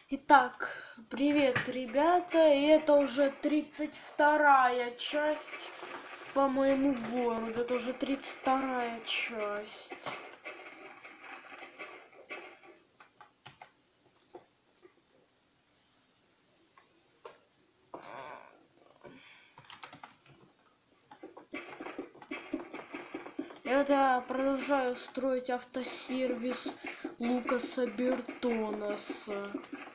Итак, привет, ребята, и это уже 32-я часть по моему городу, это уже 32-я часть. Я продолжаю строить автосервис Лукаса Бертонаса.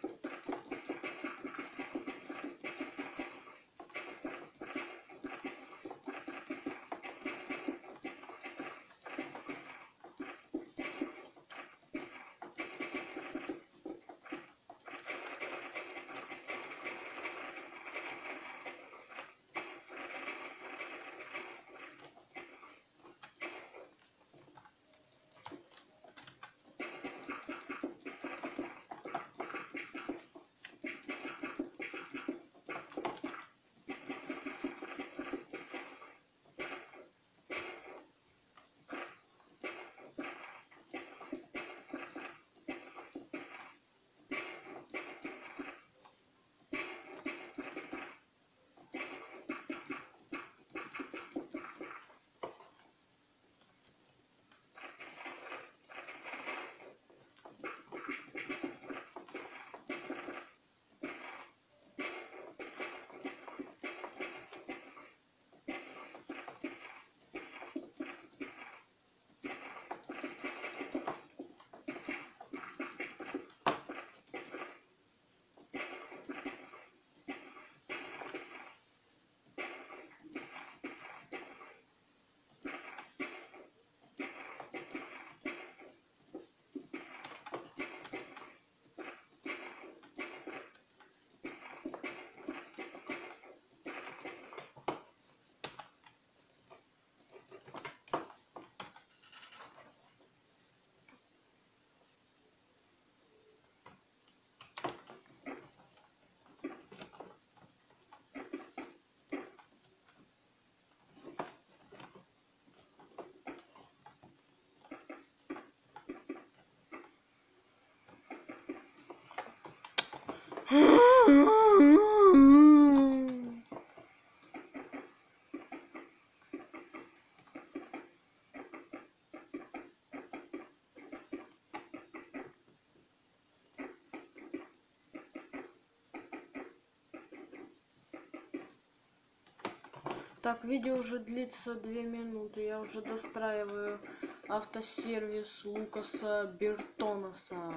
Так, видео уже длится 2 минуты. Я уже достраиваю автосервис Лукаса Бертонаса.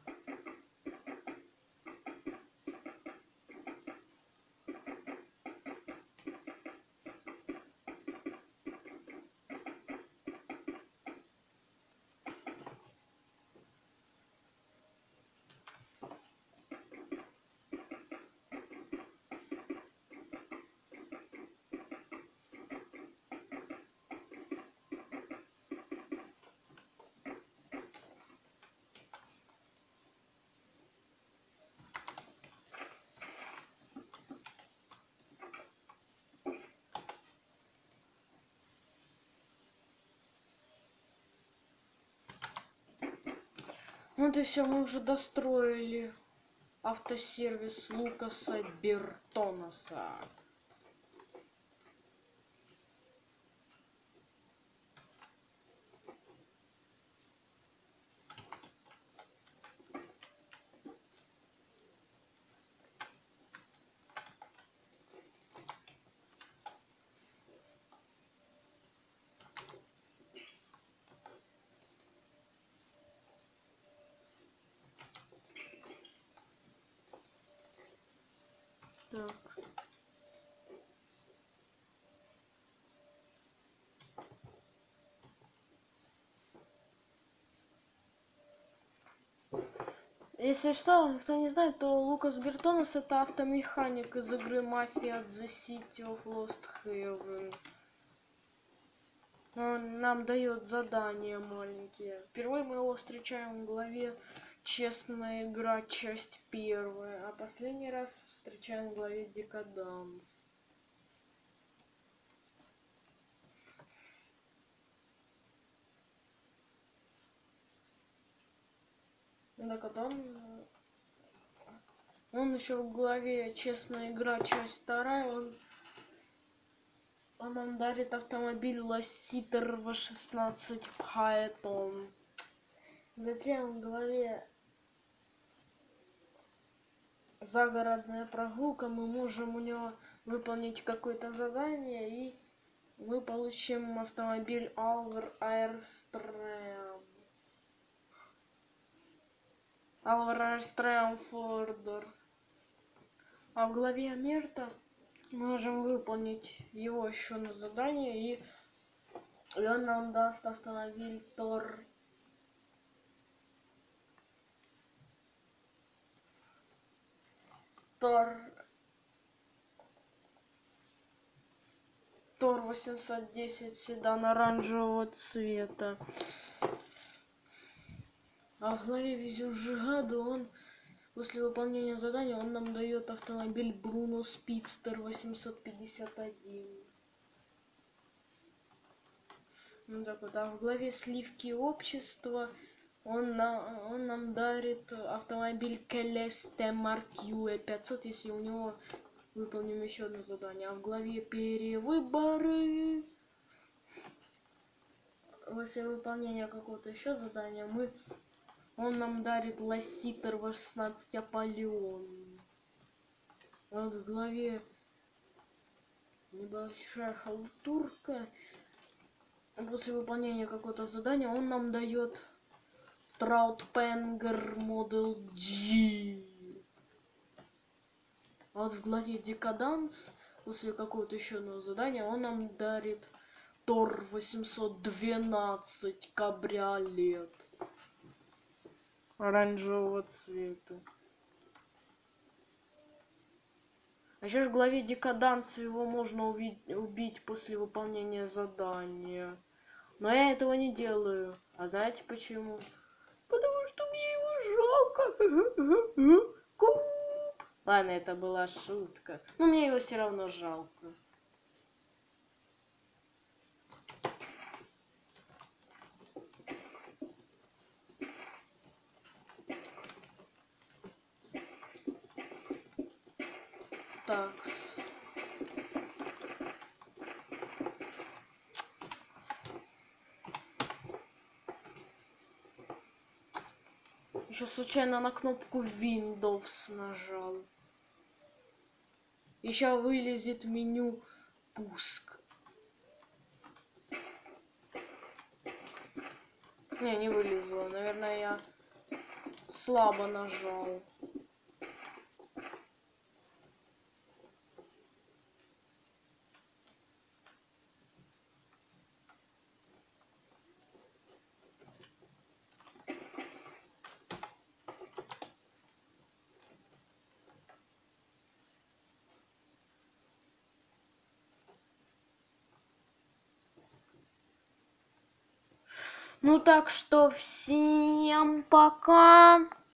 Вот и все, мы уже достроили автосервис Лукаса Бертонаса. Так. Если что, кто не знает, то Лукас Бертонас это автомеханик из игры Mafia The City of Lost Haven. Он нам дает задания маленькие. Впервые мы его встречаем в главе Честная игра, часть 1, а последний раз встречаем в главе Декаданс. Он еще в главе «Честная игра», часть 2, он нам дарит автомобиль Lassiter V16 Python. Затем в главе «Загородная прогулка» мы можем у него выполнить какое-то задание, и мы получим автомобиль Alvar Airstream Fordor. А в главе Мерта мы можем выполнить его еще на задание, и он нам даст автомобиль Тор 810 седан оранжевого цвета. А в главе «Везю Жигаду» он после выполнения задания он нам дает автомобиль Bruno Speedster 851. Ну так вот, а в главе «Сливки общества» он нам дарит автомобиль Celeste Mark UE 500, если у него выполним еще одно задание. А в главе «Перевыборы», после выполнения какого-то еще задания, он нам дарит Lassiter V16 Apollon. Вот в главе «Небольшая халтурка», после выполнения какого-то задания он нам дает Trautpenger Model G. А вот в главе «Декаданс», после какого-то еще одного задания, он нам дарит Тор 812 кабриолет оранжевого цвета. А еще в главе «Декаданс» его можно убить после выполнения задания. Но я этого не делаю. А знаете почему? Потому что мне его жалко. Ладно, это была шутка. Но мне его все равно жалко. Так. Еще случайно на кнопку Windows нажал. Еще вылезет меню пуск. Не вылезло. Наверное, я слабо нажал. Ну так что всем пока.